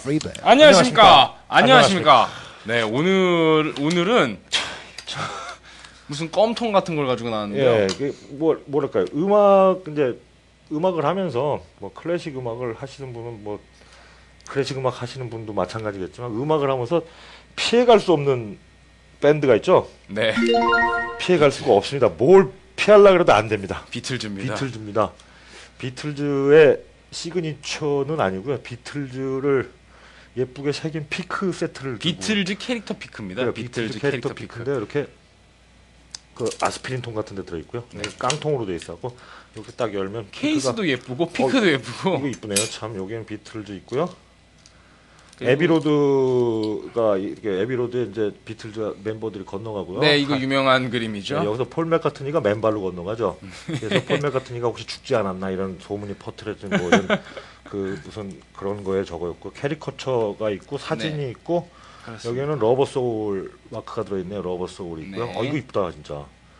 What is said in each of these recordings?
안녕하십니까. 안녕하십니까. 네, 오늘은 무슨 껌통 같은 걸 가지고 나왔는데요. 예, 뭐랄까요. 음악을 하면서 뭐 클래식 음악을 하시는 분은 뭐 클래식 음악 하시는 분도 마찬가지겠지만 음악을 하면서 피해갈 수 없는 밴드가 있죠. 네. 피해갈 수가 없습니다. 뭘 피하려고 해도 안 됩니다. 비틀즈입니다. 비틀즈의 시그니처는 아니고요. 비틀즈를 예쁘게 새긴 피크 세트를 비틀즈 캐릭터 피크입니다. 비틀즈 캐릭터 피크인데 이렇게 그 아스피린 통 같은 데 들어 있고요. 네. 깡통으로 돼 있었고 이렇게 딱 열면 케이스도 예쁘고 피크도 예쁘고 이거 이쁘네요. 참 여기는 비틀즈 있고요. 에비로드가 이렇게 에비로드에 이제 비틀즈 멤버들이 건너가고요. 네, 이거 유명한 그림이죠. 네, 여기서 폴 맥카트니가 맨발로 건너가죠. 그래서 폴 맥카트니가 혹시 죽지 않았나 이런 소문이 퍼트려진 뭐 이런 그 무슨 그런 거에 적어있고 캐리커처가 있고 사진이 네. 있고 그렇습니다. 여기는 러버 소울 마크가 들어있네요. 러버 소울이 있고요. 네. 이거 이쁘다 진짜.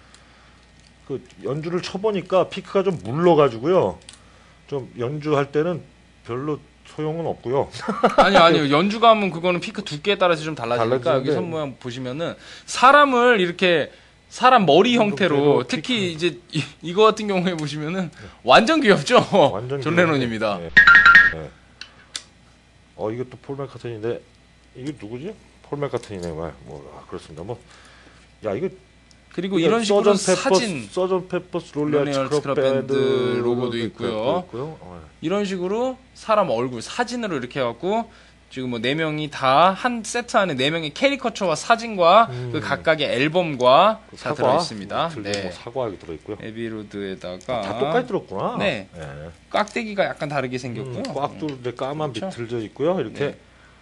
그 연주를 쳐보니까 피크가 좀 물러가지고요. 좀 연주할 때는 별로 소용은 없고요. 아니요. 연주감은 그거는 피크 두께에 따라서 좀 달라지니까 여기 선 모양 보시면은 사람을 이렇게 사람 머리 형태로 특히 이제 이거 같은 경우에 보시면은 완전 귀엽죠. 완전 존 레논입니다. 네. 네. 이것도 폴 맥카트니인데 이게 누구지? 폴 맥카트니네. 그렇습니다. 이거 그리고 이런 식으로 사진 서전 페퍼스 롤리 스크럽 밴드 로고도 있고요. 이런 식으로 사람 얼굴 사진으로 이렇게 해갖고 지금 뭐 4명이 다 한 세트 안에 4명의 캐리커처와 사진과 그 각각의 앨범과 다 들어있습니다. 네. 사과하게 들어있고요. 에비로드에다가 다 똑같이 들었구나. 네. 깍대기가 약간 다르게 생겼고요. 꽉 뚫는데 까만 비틀져 있고요. 이렇게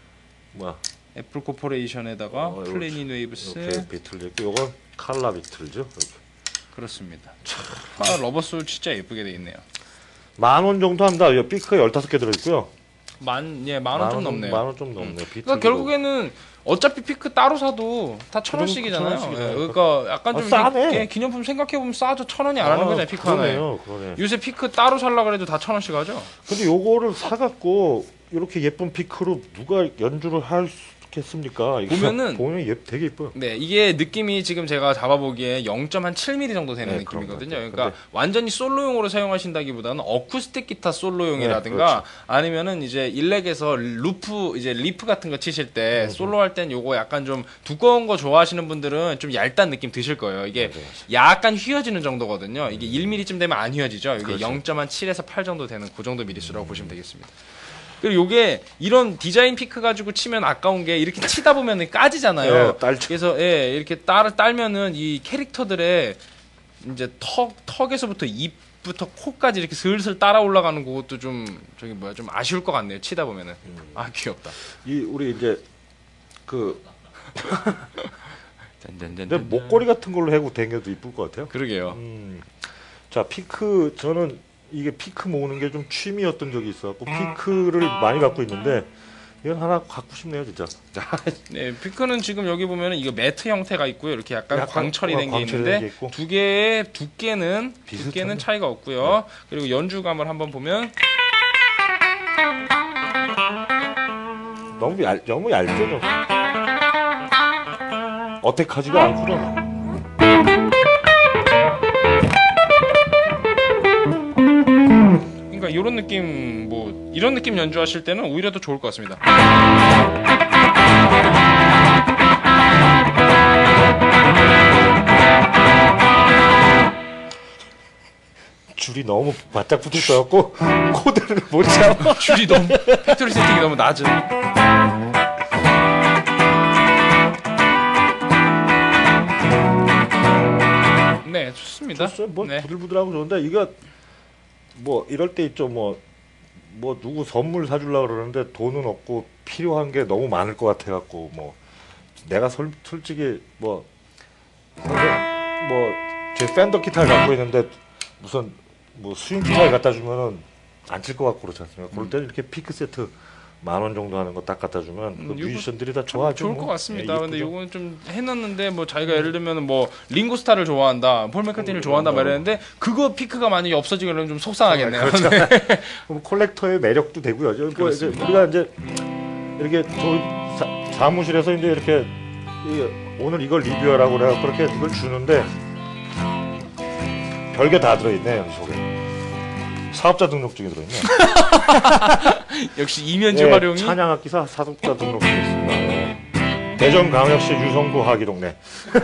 애플 코퍼레이션에다가 플래닛 웨이브스 이렇게 비틀져 있고 이건 칼라 비틀즈 이렇게. 그렇습니다. 러버솔 진짜 예쁘게 돼 있네요. 10,000원 정도 합니다. 이 피크가 15개 들어있고요. 만 원 좀 넘네요. 10,000원 좀 넘네요. 그러니까 결국에는 어차피 피크 따로 사도 다 1,000원씩이잖아요. 그러니까 약간 좀 싸네. 기념품 생각해보면 싸죠. 1,000원이 안 하는 거잖아요. 피크 하나에. 그러네. 요새 피크 따로 살라 그래도 다 1,000원씩 하죠. 근데 요거를 사갖고 이렇게 예쁜 피크로 누가 연주를 하겠습니까? 보면 되게 예뻐요. 네, 이게 느낌이 지금 제가 잡아보기에 0.7mm 정도 되는 느낌이거든요. 그러니까 완전히 솔로용으로 사용하신다기보다는 어쿠스틱 기타 솔로용이라든가 그렇죠. 아니면은 이제 일렉에서 리프 같은 거 치실 때 솔로 할 땐 요거 약간 좀 두꺼운 거 좋아하시는 분들은 좀 얇단 느낌 드실 거예요. 이게 약간 휘어지는 정도거든요. 이게 1mm쯤 되면 안 휘어지죠. 이게 그렇죠. 0.7에서 8 정도 되는 그 정도 미리수라고 보시면 되겠습니다. 그리고 요게 이런 디자인 피크 가지고 치면 아까운 게 이렇게 치다 보면 까지잖아요. 그래서 이렇게 딸면은 이 캐릭터들의 이제 턱에서부터 입부터 코까지 이렇게 슬슬 따라 올라가는 것도 좀 좀 아쉬울 것 같네요. 치다 보면은 귀엽다. 우리 이제 내 목걸이 같은 걸로 해고 댕겨도 이쁠 것 같아요. 그러게요. 자, 피크 저는 이게 피크 모으는 게 좀 취미였던 적이 있어갖고 피크를 많이 갖고 있는데 이건 하나 갖고 싶네요 진짜. 네, 피크는 지금 여기 보면은 이거 매트 형태가 있고요. 이렇게 약간 광철이 된 게 있는데 두 개의 두께는 차이가 없고요. 그리고 연주감을 한번 보면 너무 얇죠 좀. 어택하지가 않고요. 그러니까 이런 느낌 이런 느낌 연주하실 때는 오히려 더 좋을 것 같습니다. 줄이 너무 바짝 붙어 있어갖고 코드를 못 잡아. 줄이 너무 팩토리 세팅이 너무 낮은. 네, 좋습니다. 좋았어요. 부들부들하고 좋은데 이거 이럴 때 있죠. 누구 선물 사주려고 그러는데 돈은 없고 필요한 게 너무 많을 것 같아갖고 내가 솔직히 제 팬더 기타를 갖고 있는데 무슨 스윙 기타를 갖다 주면은 안 칠 것 같고 그렇지 않습니까? 그럴 때는 이렇게 피크 세트 10,000원 정도 하는 거 딱 갖다 주면 뮤지션들이 다 좋아하죠. 좋을 것 같습니다. 근데 요거는 좀 해놨는데 자기가 예를 들면 링고스타를 좋아한다, 폴 맥카트니를 좋아한다 말했는데 그거 피크가 만약에 없어지게 되면 좀 속상하겠네요. 그렇죠. 그럼 콜렉터의 매력도 되고요. 우리가 이제 이렇게 사무실에서 이제 이렇게 오늘 이걸 리뷰하라고 내가 그렇게 이걸 주는데 별게 다 들어있네 여기 속에. 사업자 등록증이 들어있네. 역시 이면지 활용이. 찬양악기사 사업자 등록증이 있습니다. 대전광역시 유성구 하기동네.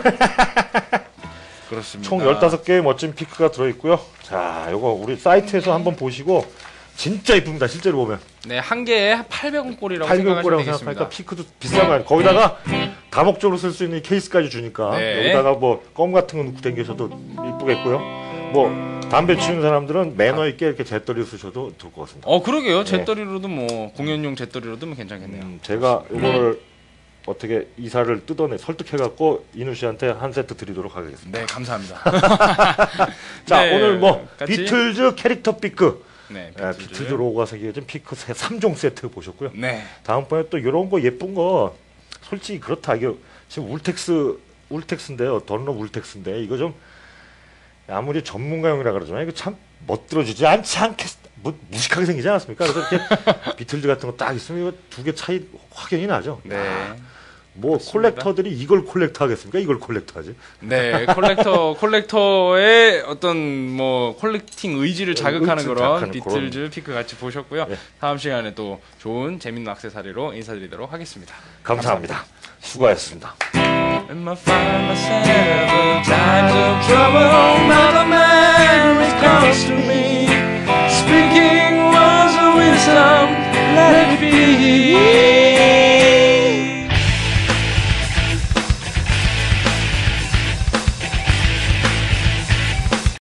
그렇습니다. 총 15개의 멋진 피크가 들어있고요. 자, 요거 우리 사이트에서 한번 보시고 진짜 이쁩니다. 실제로 보면. 네, 한 개에 800원 꼴이라고 800원 생각하시면 꼴이라고 되겠습니다. 생각하니까 피크도 비싼 거 아니에요. 거기다가 다목적으로 쓸 수 있는 케이스까지 주니까 네. 여기다가 뭐 껌 같은 거 넣고 다니셔도 이쁘겠고요. 뭐 담배 치우는 사람들은 매너 있게 이렇게 재떨이 쓰셔도 좋을 것 같습니다. 그러게요. 네. 재떨이로도 뭐 공연용 재떨이로도 뭐 괜찮겠네요. 제가 요거를 어떻게 이사를 설득해갖고 이누 씨한테 한 세트 드리도록 하겠습니다. 네, 감사합니다. 자, 네, 오늘 뭐 같이? 비틀즈 캐릭터 피크, 네, 비틀즈 로고가 새겨진 피크 3종 세트 보셨고요. 네. 다음번에 또 이런 거 예쁜 거 솔직히 그렇다. 이게 지금 울텍스인데요. 던럽 울텍스인데 이거 좀 아무리 전문가용이라 그러지만 이거 참 멋들어지지 않지 뭐 무식하게 생기지 않았습니까? 그래서 이렇게 비틀즈 같은 거 딱 있으면 이거 두 개 차이 확연히 나죠. 네. 뭐 그렇습니다. 콜렉터들이 이걸 콜렉터 하겠습니까? 이걸 콜렉터 하지. 네, 콜렉터의 어떤 뭐 콜렉팅 의지를 자극하는 그런 비틀즈 피크 같이 보셨고요. 네. 다음 시간에 또 좋은 재밌는 액세서리로 인사드리도록 하겠습니다. 감사합니다. 수고하셨습니다. And I find myself in times of trouble, Mother Man.